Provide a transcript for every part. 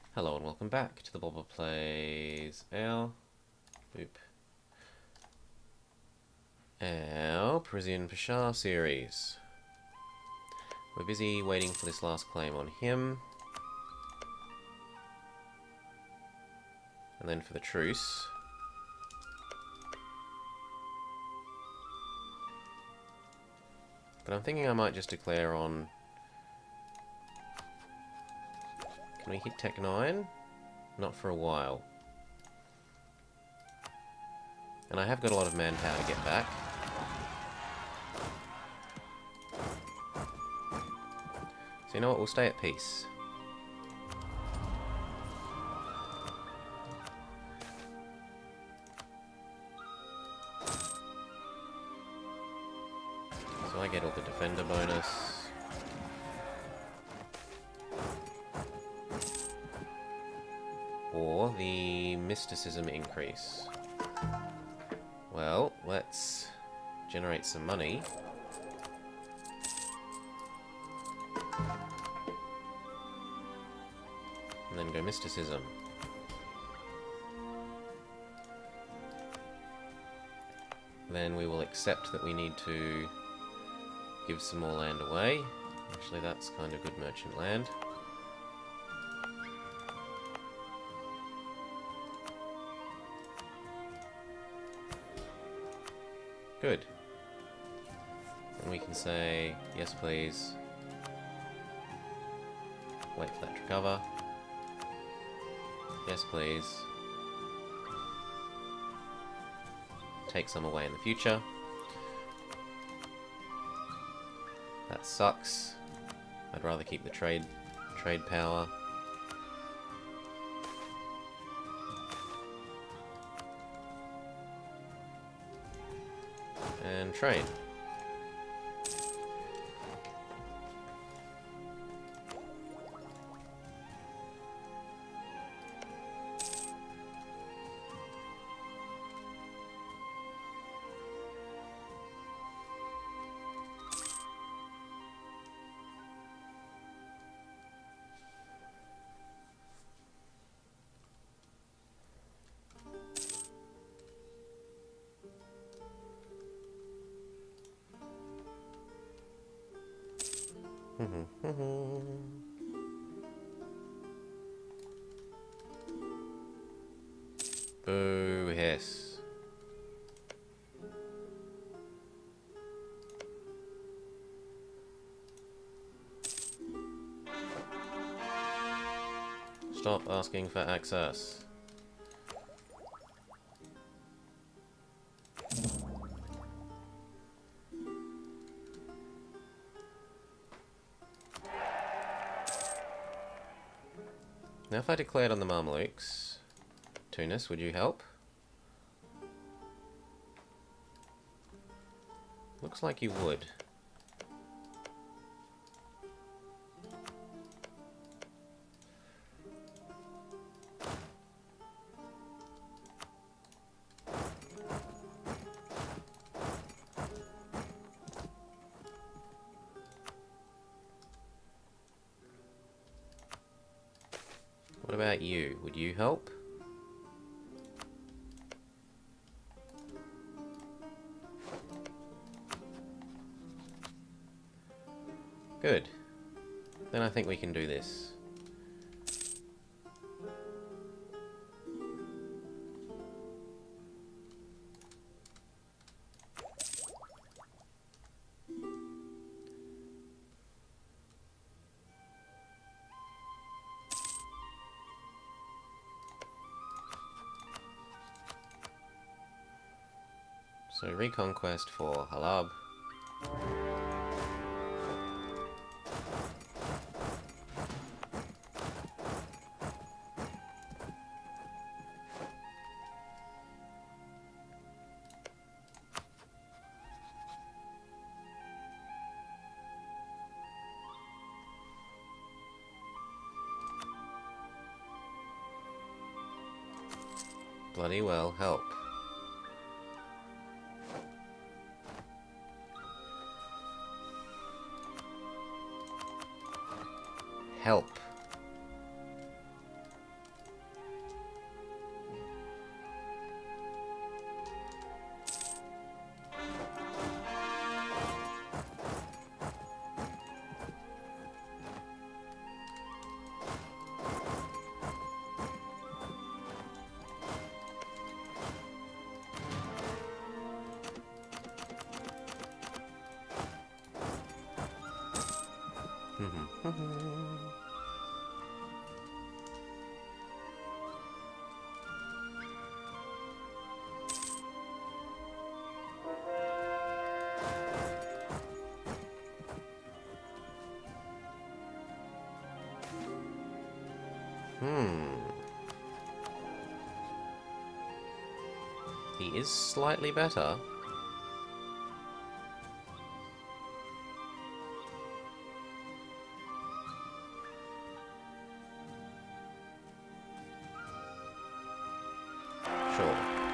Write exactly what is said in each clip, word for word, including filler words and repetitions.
Hello and welcome back to the Bobber Plays our boop our Parisian Pasha series. We're busy waiting for this last claim on him, and then for the truce. But I'm thinking I might just declare on. Can we hit Tech nine? Not for a while. And I have got a lot of manpower to get back. So you know what, we'll stay at peace. So I get all the defender bonus. Or the mysticism increase. Well, let's generate some money. And then go mysticism. Then we will accept that we need to give some more land away. Actually, that's kind of good merchant land. Good. And we can say, yes please. Wait for that to recover. Yes please. Take some away in the future. That sucks. I'd rather keep the trade trade power. And train. Boo hiss. Stop asking for access. Now if I declared on the Mamelukes, Tunis, would you help? Looks like you would. What about you? Would you help? Good. Then I think we can do this. So reconquest for Halab. Bloody well, help. Help. Hmm. He is slightly better. Sure.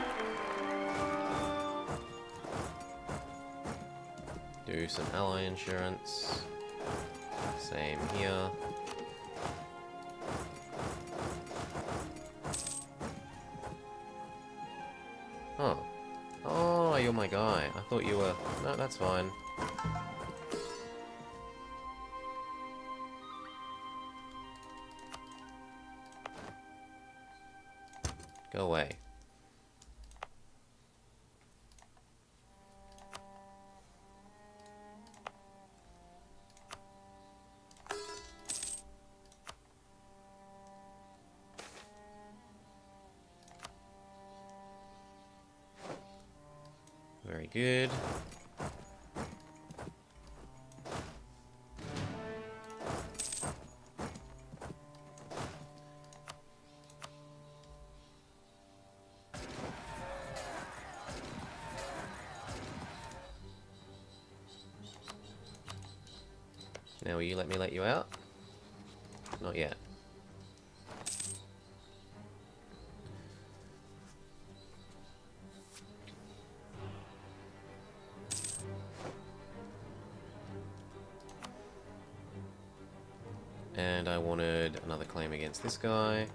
Do some ally insurance. Same here. Oh. Oh, you're my guy. I thought you were... No, that's fine. Go away. Very good. Now will you let me let you out? Not yet. And I wanted another claim against this guy.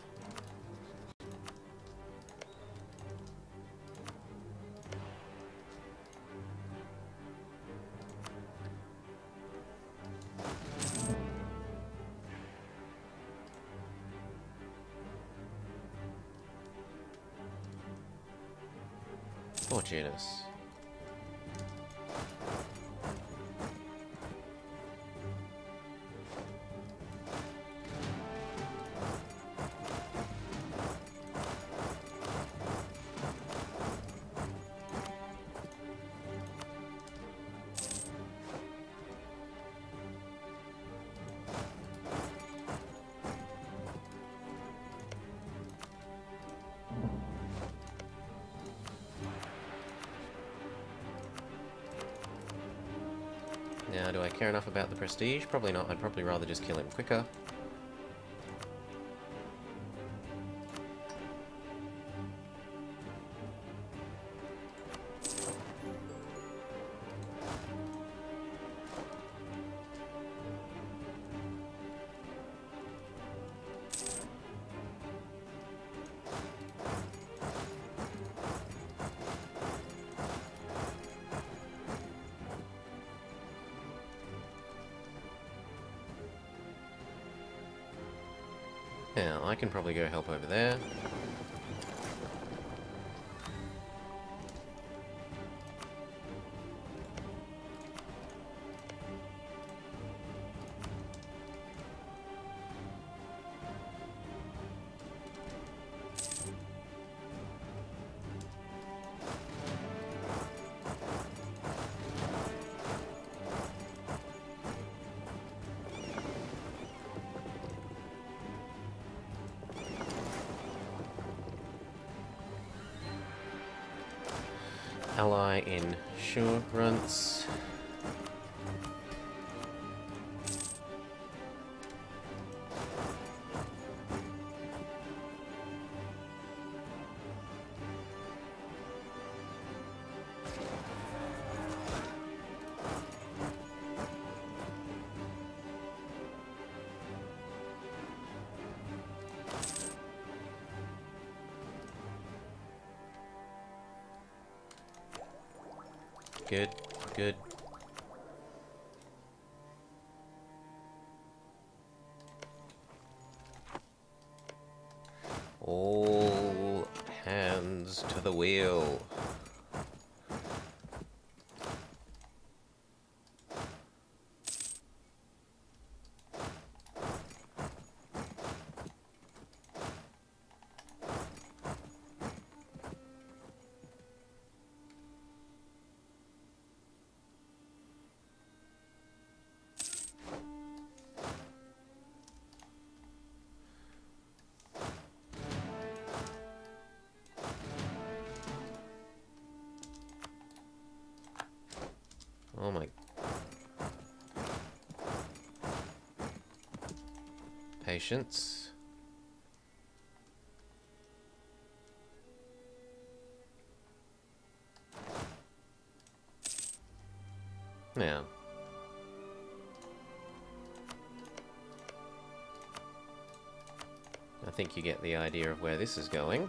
Fortuitous. Now, do I care enough about the prestige? Probably not. I'd probably rather just kill him quicker. Now, I can probably go help over there. Ally insurance. Good, good. All hands to the wheel. patience. Now, I think you get the idea of where this is going.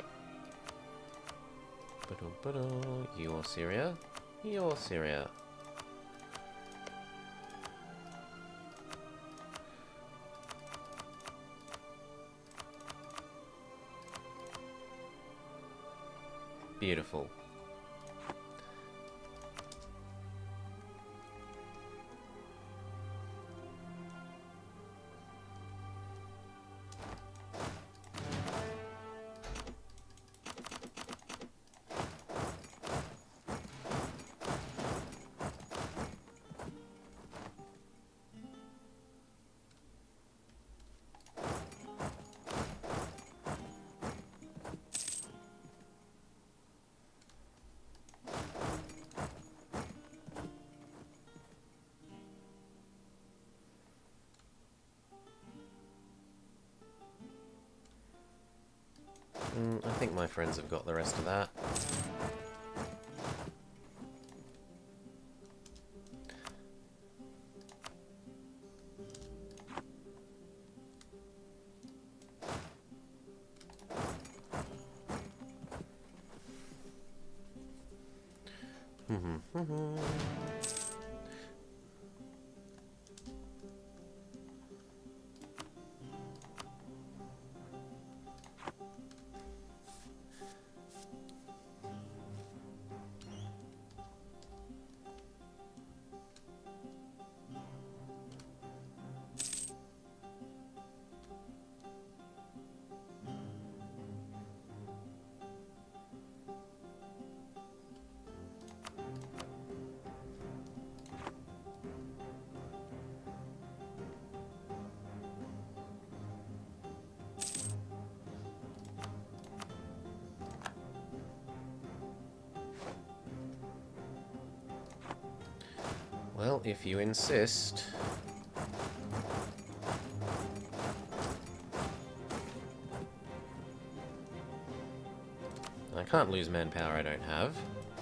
Your Syria, your Syria. Beautiful. Mm, I think my friends have got the rest of that. Well, if you insist. I can't lose manpower I don't have.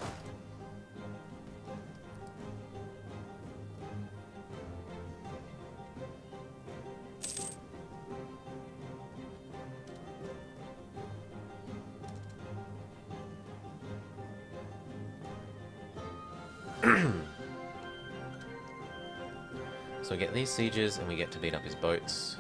So we get these sieges and we get to beat up his boats.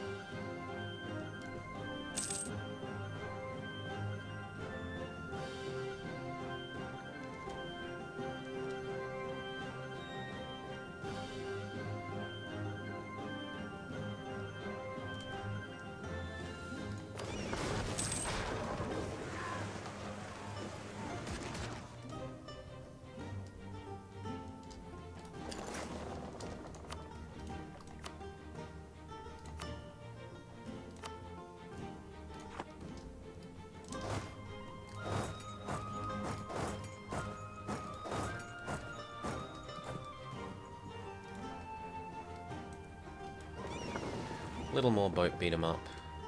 Little more boat beat 'em up.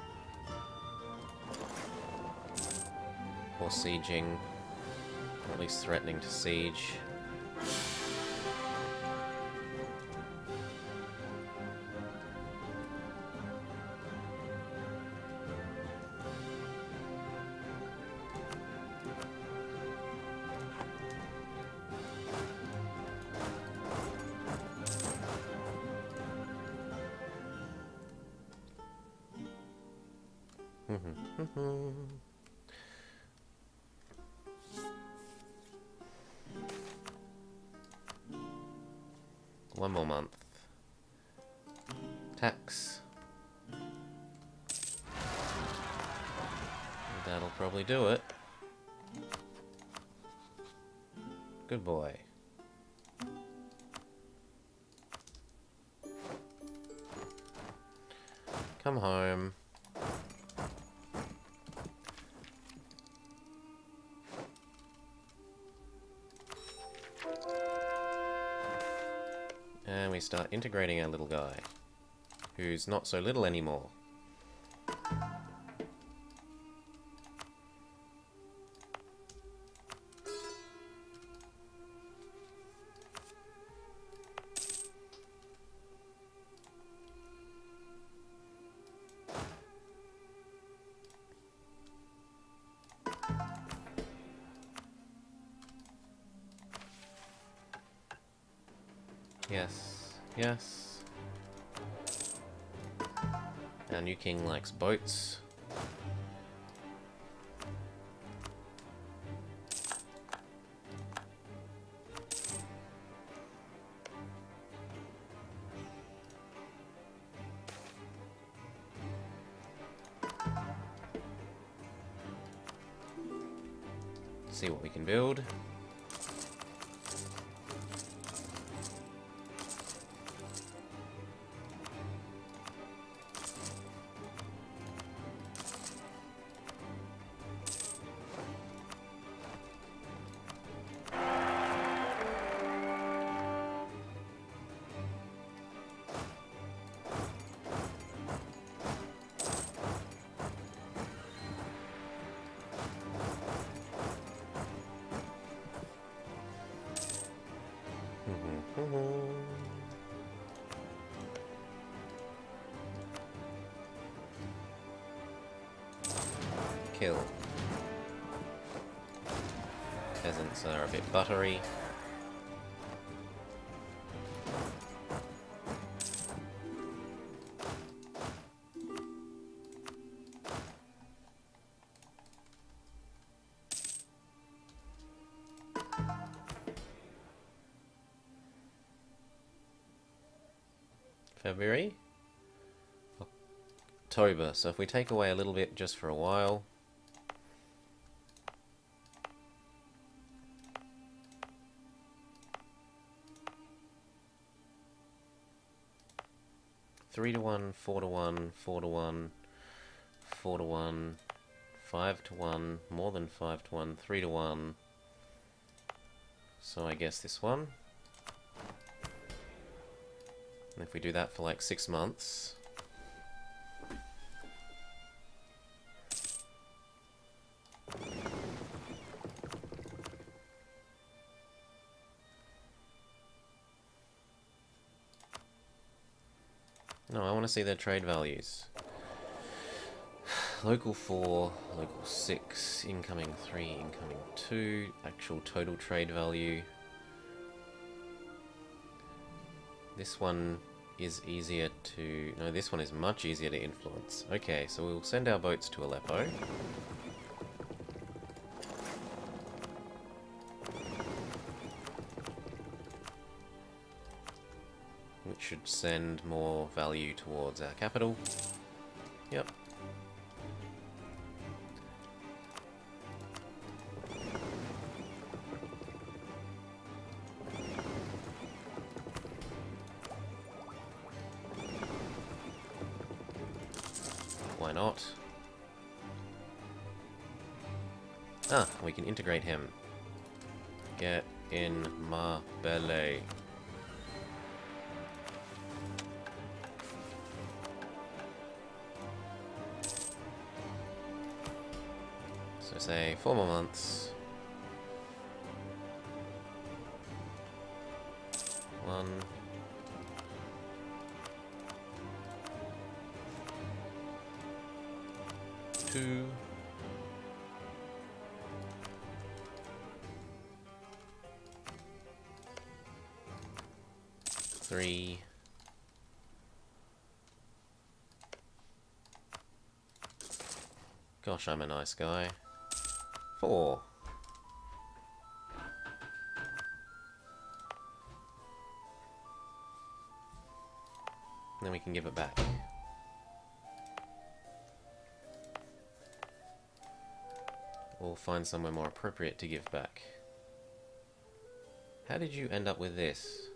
Or sieging. Or at least threatening to siege. One more month. Tax. That'll probably do it. Good boy. Come home. And we start integrating our little guy, who's not so little anymore. Yes, yes. Our new king likes boats. See what we can build. Kill. Peasants are a bit buttery. February? October. So if we take away a little bit just for a while. Three to one, four to one, four to one, four to one, five to one, more than five to one, three to one. So I guess this one. And if we do that for like six months. No, I want to see their trade values. Local four, local six, incoming three, incoming two, actual total trade value. This one is easier to... No, this one is much easier to influence. Okay, so we'll send our boats to Aleppo. Which should send more value towards our capital. Yep. Why not? Ah, we can integrate him. Get in Marbella. So say four more months. One. Two. Three. Gosh, I'm a nice guy. Four. Then we can give it back. Or find somewhere more appropriate to give back. How did you end up with this?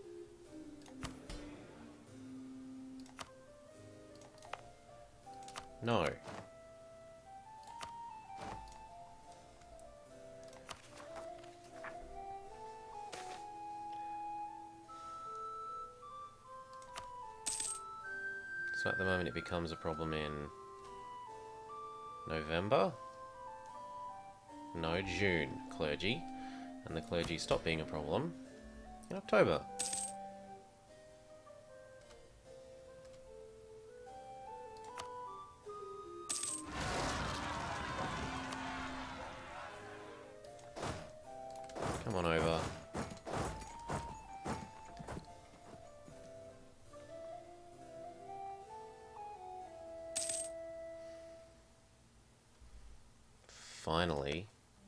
No. So at the moment it becomes a problem in November? No, June, clergy. And the clergy stopped being a problem in October. Come on over. finally.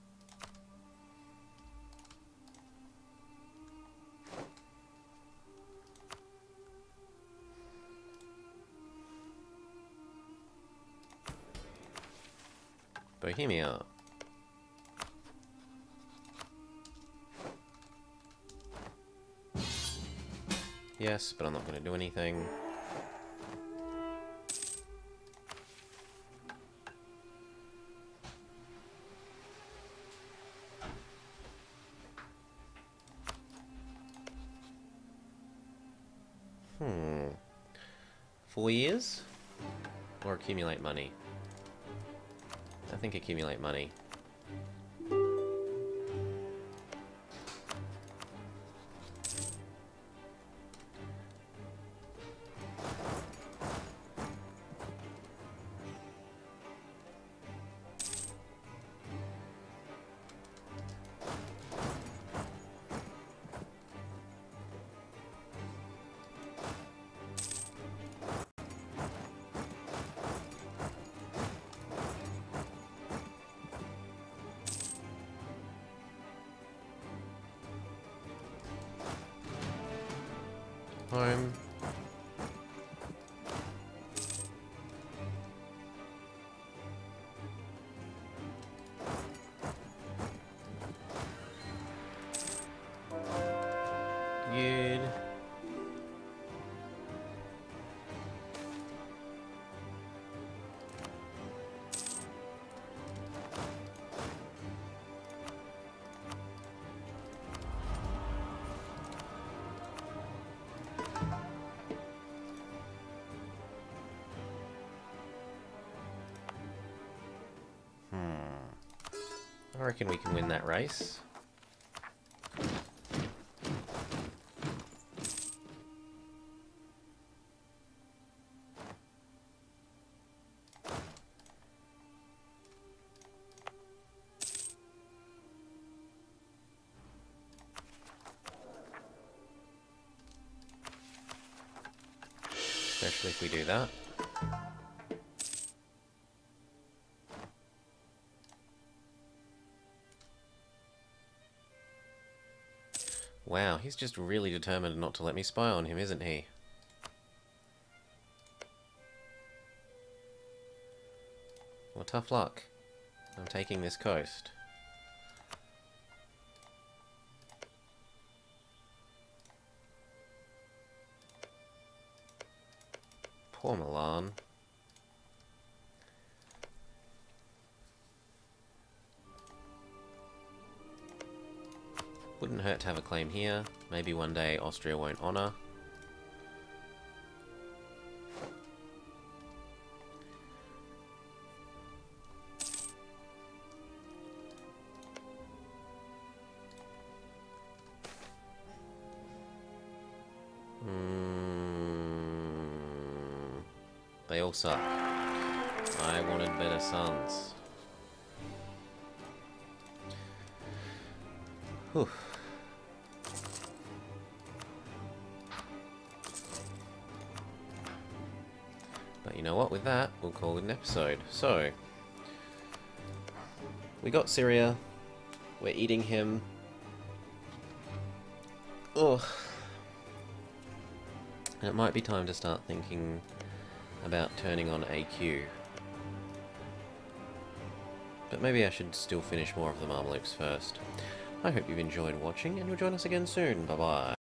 Bohemia. Yes, but I'm not going to do anything. Hmm. Four years? Or accumulate money? I think accumulate money. Home. Good. I reckon we can win that race. Especially if we do that. Wow, he's just really determined not to let me spy on him, isn't he? Well, tough luck. I'm taking this coast. Poor Milan. Wouldn't hurt to have a claim here. Maybe one day Austria won't honour. Mm, they all suck. I wanted better sons. Whew. But you know what, with that, we'll call it an episode. So, we got Syria, we're eating him. Ugh. And it might be time to start thinking about turning on A Q. But maybe I should still finish more of the Mamelukes first. I hope you've enjoyed watching, and you'll join us again soon. Bye-bye.